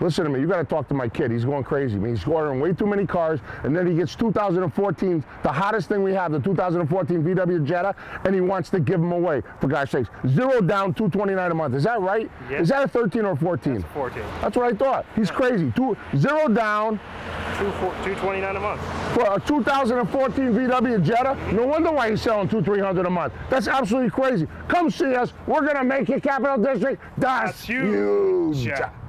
Listen to me, you got to talk to my kid. He's going crazy. I mean, he's ordering way too many cars, and then he gets 2014, the hottest thing we have, the 2014 VW Jetta, and he wants to give them away, for God's sakes. 0 down, $229 a month. Is that right? Yep. Is that a 13 or 14? That's 14. That's what I thought. He's crazy. 0 down. $229 a month. For a 2014 VW Jetta? No wonder why he's selling $200-300 a month. That's absolutely crazy. Come see us. We're going to make your Capital District das huge.